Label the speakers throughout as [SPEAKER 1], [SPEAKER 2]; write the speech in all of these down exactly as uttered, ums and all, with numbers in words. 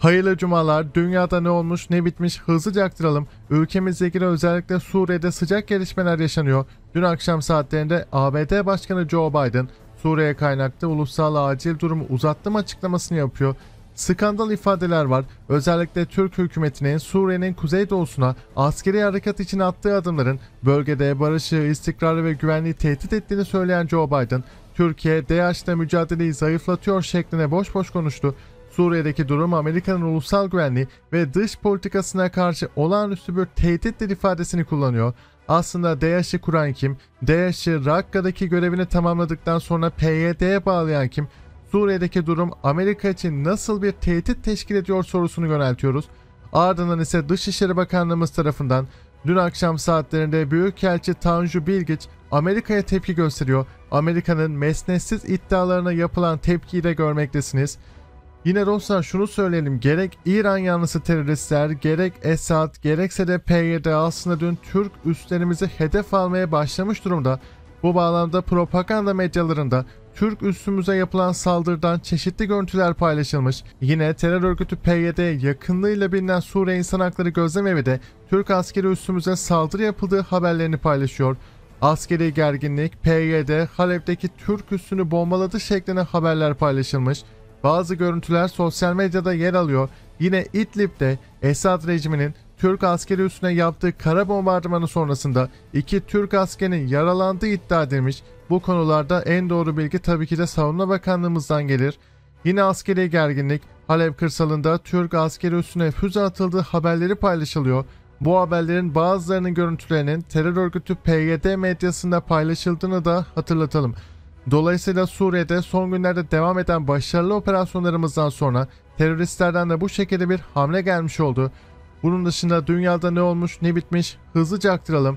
[SPEAKER 1] Hayırlı cumalar. Dünyada ne olmuş ne bitmiş hızlıca aktaralım. Ülkemizle ilgili özellikle Suriye'de sıcak gelişmeler yaşanıyor. Dün akşam saatlerinde A B D Başkanı Joe Biden Suriye kaynaklı ulusal acil durumu uzattım açıklamasını yapıyor. Skandal ifadeler var. Özellikle Türk hükümetinin Suriye'nin kuzeydoğusuna askeri harekat için attığı adımların bölgede barışı, istikrarı ve güvenliği tehdit ettiğini söyleyen Joe Biden, Türkiye DAEŞ'le mücadeleyi zayıflatıyor şeklinde boş boş konuştu. Suriye'deki durum Amerika'nın ulusal güvenliği ve dış politikasına karşı olağanüstü bir tehdittir ifadesini kullanıyor. Aslında DAEŞ'i kuran kim? DAEŞ'i Rakka'daki görevini tamamladıktan sonra P Y D'ye bağlayan kim? Suriye'deki durum Amerika için nasıl bir tehdit teşkil ediyor sorusunu yöneltiyoruz. Ardından ise Dışişleri Bakanlığımız tarafından dün akşam saatlerinde Büyükelçi Tanju Bilgiç Amerika'ya tepki gösteriyor. Amerika'nın mesnetsiz iddialarına yapılan tepkiyi de görmektesiniz. Yine dostlar şunu söyleyelim, gerek İran yanlısı teröristler, gerek Esad, gerekse de P Y D aslında dün Türk üslerimizi hedef almaya başlamış durumda. Bu bağlamda propaganda medyalarında Türk üssümüze yapılan saldırıdan çeşitli görüntüler paylaşılmış. Yine terör örgütü P Y D yakınlığıyla bilinen Suriye İnsan Hakları Gözlem Evi de Türk askeri üssümüze saldırı yapıldığı haberlerini paylaşıyor. Askeri gerginlik, P Y D Halep'teki Türk üssünü bombaladı şeklinde haberler paylaşılmış. Bazı görüntüler sosyal medyada yer alıyor. Yine İdlib'de Esad rejiminin Türk askeri üssüne yaptığı kara bombardımanı sonrasında iki Türk askerinin yaralandığı iddia edilmiş. Bu konularda en doğru bilgi tabii ki de Savunma Bakanlığımızdan gelir. Yine askeri gerginlik, Halep kırsalında Türk askeri üssüne füze atıldığı haberleri paylaşılıyor. Bu haberlerin bazılarının görüntülerinin terör örgütü P Y D medyasında paylaşıldığını da hatırlatalım. Dolayısıyla Suriye'de son günlerde devam eden başarılı operasyonlarımızdan sonra teröristlerden de bu şekilde bir hamle gelmiş oldu. Bunun dışında dünyada ne olmuş ne bitmiş hızlıca aktaralım.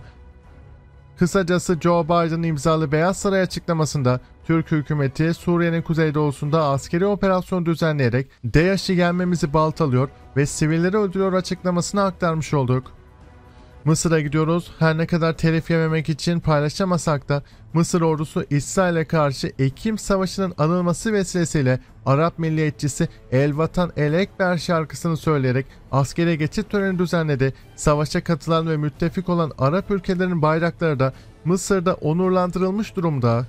[SPEAKER 1] Kısacası Joe Biden imzalı Beyaz Saray açıklamasında Türk hükümeti Suriye'nin kuzeydoğusunda askeri operasyon düzenleyerek DAEŞ'i yenmemizi baltalıyor ve sivilleri öldürüyor açıklamasını aktarmış olduk. Mısır'a gidiyoruz. Her ne kadar telif yememek için paylaşamasak da Mısır ordusu İsrail'e karşı Ekim Savaşı'nın anılması vesilesiyle Arap milliyetçisi El Vatan El Ekber şarkısını söyleyerek askeri geçit töreni düzenledi. Savaşa katılan ve müttefik olan Arap ülkelerinin bayrakları da Mısır'da onurlandırılmış durumda.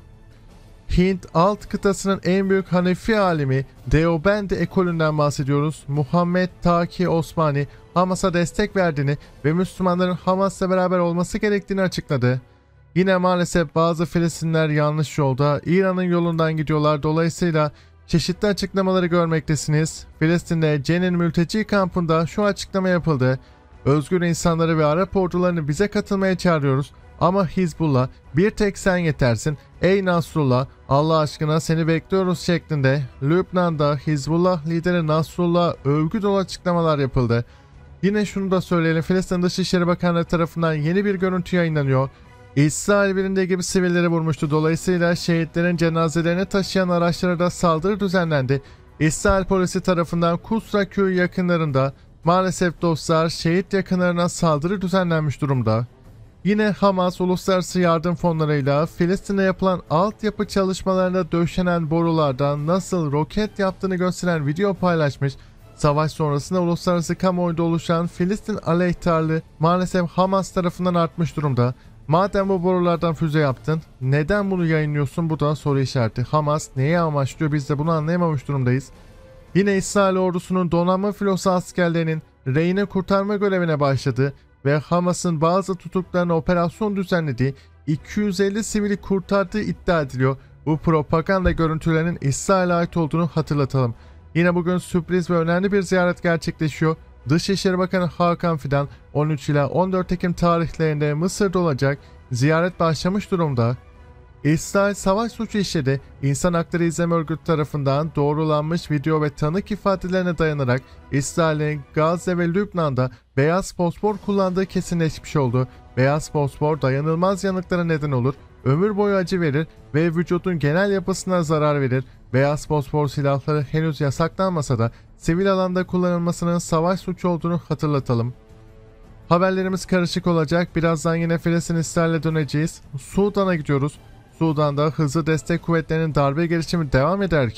[SPEAKER 1] Hint alt kıtasının en büyük Hanefi alimi Deobendi ekolünden bahsediyoruz. Muhammed Taki Osmani Hamas'a destek verdiğini ve Müslümanların Hamas'la beraber olması gerektiğini açıkladı. Yine maalesef bazı Filistinliler yanlış yolda, İran'ın yolundan gidiyorlar. Dolayısıyla çeşitli açıklamaları görmektesiniz. Filistin'de Cenin mülteci kampında şu açıklama yapıldı. Özgür insanları ve Arap ordularını bize katılmaya çağırıyoruz. Ama Hizbullah bir tek sen yetersin. Ey Nasrullah, Allah aşkına seni bekliyoruz şeklinde Lübnan'da Hizbullah lideri Nasrullah övgü dolu açıklamalar yapıldı. Yine şunu da söyleyelim, Filistin Dışişleri Bakanlığı tarafından yeni bir görüntü yayınlanıyor. İsrail birinde gibi sivilleri vurmuştu. Dolayısıyla şehitlerin cenazelerini taşıyan araçlara da saldırı düzenlendi. İsrail polisi tarafından Kusra köyü yakınlarında maalesef dostlar şehit yakınlarına saldırı düzenlenmiş durumda. Yine Hamas uluslararası yardım fonlarıyla Filistin'de yapılan altyapı çalışmalarında döşenen borulardan nasıl roket yaptığını gösteren video paylaşmış. Savaş sonrasında uluslararası kamuoyunda oluşan Filistin aleyhtarlığı maalesef Hamas tarafından artmış durumda. Madem bu borulardan füze yaptın, neden bunu yayınlıyorsun? Bu da soru işareti. Hamas neye amaçlıyor? Biz de bunu anlayamamış durumdayız. Yine İsrail ordusunun donanma filosu askerlerinin rehine kurtarma görevine başladığı ve Hamas'ın bazı tutuklarına operasyon düzenlediği iki yüz elli sivili kurtardığı iddia ediliyor. Bu propaganda görüntülerinin İsrail'e ait olduğunu hatırlatalım. Yine bugün sürpriz ve önemli bir ziyaret gerçekleşiyor. Dışişleri Bakanı Hakan Fidan on üç ila on dört Ekim tarihlerinde Mısır'da olacak. Ziyaret başlamış durumda. İsrail savaş suçu işledi. İnsan Hakları İzleme Örgütü tarafından doğrulanmış video ve tanık ifadelerine dayanarak İsrail'in Gazze ve Lübnan'da beyaz fosfor kullandığı kesinleşmiş oldu. Beyaz fosfor dayanılmaz yanıklara neden olur, ömür boyu acı verir ve vücudun genel yapısına zarar verir. Beyaz fosfor silahları henüz yasaklanmasa da sivil alanda kullanılmasının savaş suçu olduğunu hatırlatalım. Haberlerimiz karışık olacak. Birazdan yine Filistin İsrail'e döneceğiz. Sudan'a gidiyoruz. Sudan'da hızlı destek kuvvetlerinin darbe girişimi devam ederken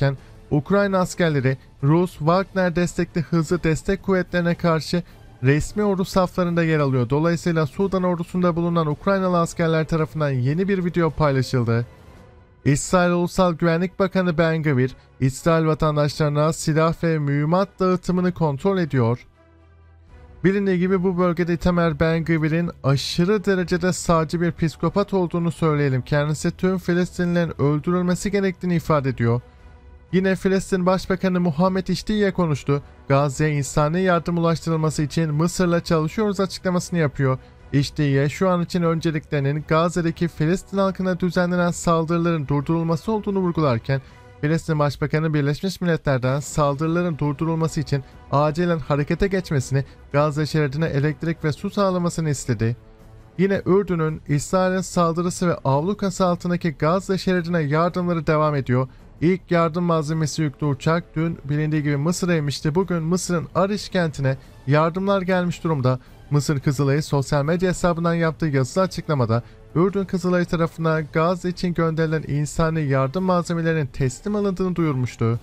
[SPEAKER 1] Ukrayna askerleri Rus Wagner destekli hızlı destek kuvvetlerine karşı resmi ordu saflarında yer alıyor. Dolayısıyla Sudan ordusunda bulunan Ukraynalı askerler tarafından yeni bir video paylaşıldı. İsrail Ulusal Güvenlik Bakanı Ben Gvir, İsrail vatandaşlarına silah ve mühimmat dağıtımını kontrol ediyor. Bilindiği gibi bu bölgede Itamar Ben Gvir'in aşırı derecede sağcı bir psikopat olduğunu söyleyelim. Kendisi tüm Filistinlilerin öldürülmesi gerektiğini ifade ediyor. Yine Filistin Başbakanı Muhammed İştiye konuştu. Gazze'ye insani yardım ulaştırılması için Mısır'la çalışıyoruz açıklamasını yapıyor. İştiye şu an için önceliklerinin Gazze'deki Filistin halkına düzenlenen saldırıların durdurulması olduğunu vurgularken, Filistin Başbakanı Birleşmiş Milletler'den saldırıların durdurulması için acilen harekete geçmesini, Gazze şeridine elektrik ve su sağlamasını istedi. Yine Ürdün'ün İsrail'in saldırısı ve ablukası altındaki Gazze şeridine yardımları devam ediyor. İlk yardım malzemesi yüklü uçak dün bilindiği gibi Mısır'a inmişti. Bugün Mısır'ın Ariş kentine yardımlar gelmiş durumda. Mısır Kızılayı sosyal medya hesabından yaptığı yazılı açıklamada Ürdün Kızılayı tarafından Gazze için gönderilen insani yardım malzemelerinin teslim alındığını duyurmuştu.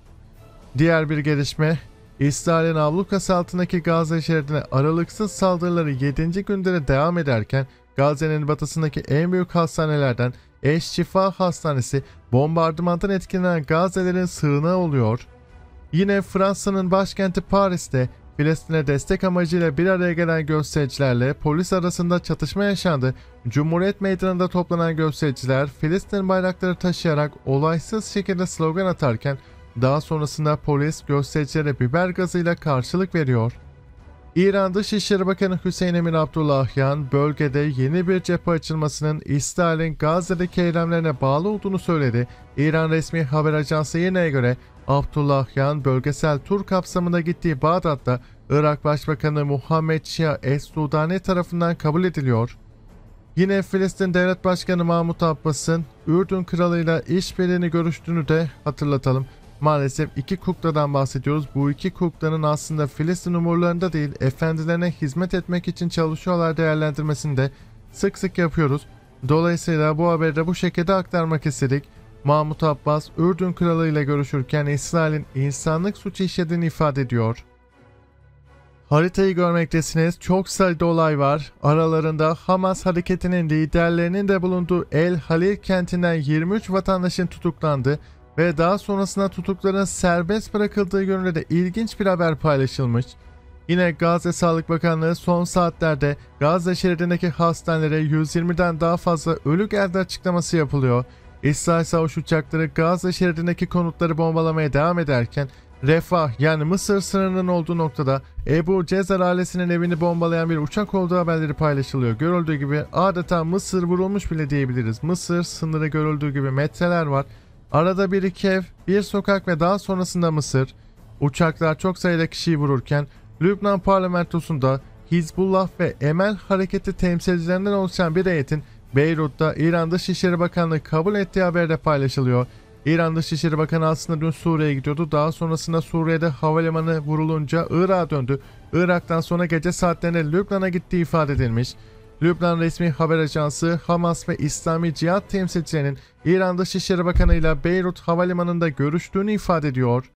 [SPEAKER 1] Diğer bir gelişme, İsrail'in ablukası altındaki Gazze şeridine aralıksız saldırıları yedinci günde de devam ederken Gazze'nin batısındaki en büyük hastanelerden Eş Şifa Hastanesi bombardımandan etkilenen Gazze'lerin sığınağı oluyor. Yine Fransa'nın başkenti Paris'te Filistin'e destek amacıyla bir araya gelen göstericilerle polis arasında çatışma yaşandı. Cumhuriyet Meydanı'nda toplanan göstericiler Filistin bayrakları taşıyarak olaysız şekilde slogan atarken daha sonrasında polis göstericilere biber gazıyla karşılık veriyor. İran Dışişleri Bakanı Hüseyin Emin Abdullahian, bölgede yeni bir cephe açılmasının İsrail'in Gazze'deki eylemlerine bağlı olduğunu söyledi. İran resmi haber ajansı I R N'ye göre Abdullahian, bölgesel tur kapsamında gittiği Bağdat'ta Irak Başbakanı Muhammed Şia Es-Sudani tarafından kabul ediliyor. Yine Filistin Devlet Başkanı Mahmut Abbas'ın Ürdün Kralı'yla işbirliğini görüştüğünü de hatırlatalım. Maalesef iki kukladan bahsediyoruz. Bu iki kuklanın aslında Filistin umurlarında değil, efendilerine hizmet etmek için çalışıyorlar değerlendirmesini de sık sık yapıyoruz. Dolayısıyla bu haberi de bu şekilde aktarmak istedik. Mahmut Abbas, Ürdün Kralı ile görüşürken İsrail'in insanlık suçu işlediğini ifade ediyor. Haritayı görmektesiniz. Çok sayıda olay var. Aralarında Hamas hareketinin liderlerinin de bulunduğu El Halil kentinden yirmi üç vatandaşın tutuklandı ve daha sonrasında tutukların serbest bırakıldığı yönünde de ilginç bir haber paylaşılmış. Yine Gazze Sağlık Bakanlığı son saatlerde Gazze şeridindeki hastanelere yüz yirmiden daha fazla ölü geldi açıklaması yapılıyor. İsrail savaş uçakları Gazze şeridindeki konutları bombalamaya devam ederken Refah yani Mısır sınırının olduğu noktada Ebu Cezar ailesinin evini bombalayan bir uçak olduğu haberleri paylaşılıyor. Görüldüğü gibi adeta Mısır vurulmuş bile diyebiliriz. Mısır sınırı görüldüğü gibi metreler var. Arada bir iki ev, bir sokak ve daha sonrasında Mısır. Uçaklar çok sayıda kişiyi vururken Lübnan parlamentosunda Hizbullah ve Emel hareketi temsilcilerinden oluşan bir heyetin Beyrut'ta İran Dışişleri Bakanlığı kabul ettiği haberi de paylaşılıyor. İran Dışişleri Bakanı aslında dün Suriye'ye gidiyordu. Daha sonrasında Suriye'de havalimanı vurulunca Irak'a döndü. Irak'tan sonra gece saatlerinde Lübnan'a gittiği ifade edilmiş. Lübnan resmi haber ajansı Hamas ve İslami Cihat temsilcilerinin İran Dışişleri Bakanı ile Beyrut Havalimanı'nda görüştüğünü ifade ediyor.